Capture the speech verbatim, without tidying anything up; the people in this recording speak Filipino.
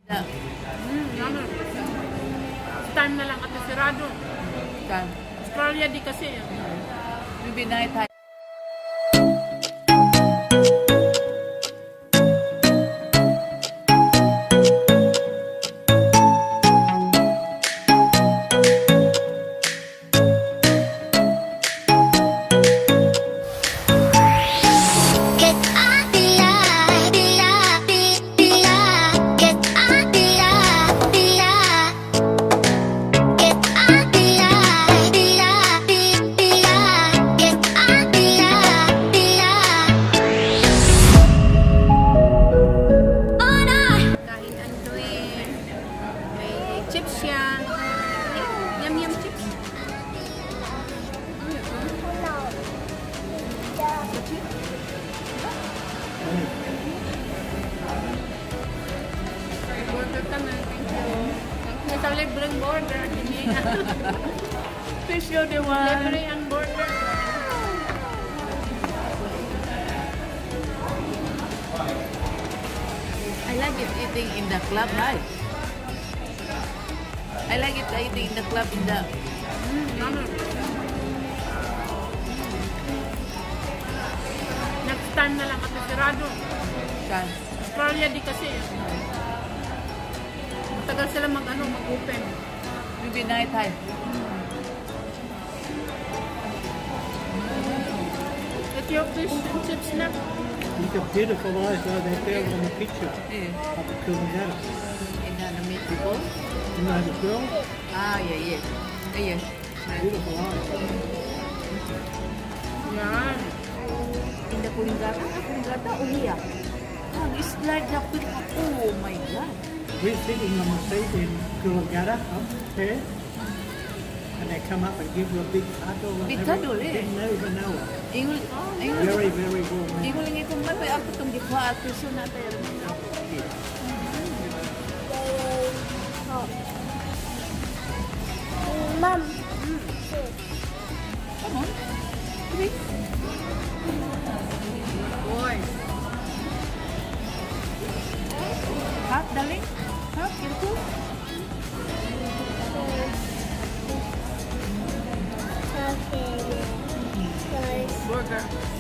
Hmm, naman. Time na lang at sirado. Kan? Australia di kasi. Maybe night time. Chips yan. Yum yum chips. Burger ka na. Thank you. Thank you sa libreng burger. Fish you the one. Libre ang burger. I like it eating in the club, right? I like it eating in the club in the... Mm, naman. Next time na lang at sirado. Kan? Australia di kasi. Matagal sila mag-ano, mag-open. Maybe night time. It's your fish and chips na. Look at beautiful eyes though, they're there on the picture. Yeah. Up at Kilimanjaro. In the meat before? You know the girl? Ah, yeah, yeah. Yeah, yeah. Beautiful eyes. Yan. In the Kulingata? Ah, Kulingata o Hiya? Ah, it's like the pit. Oh my God. We're sitting on the seat in Coolangatta up there. And they come up and give you a big cuddle. and Big everything. cuddle, eh? Didn't even know it. Ingol, ingol. Very, very warm. Ingol nga itong may ako itong gikwa at piso na tayo. Mom. Come on. Three. Boy. Half, darling. Half, careful. Okay. Guys. Burger.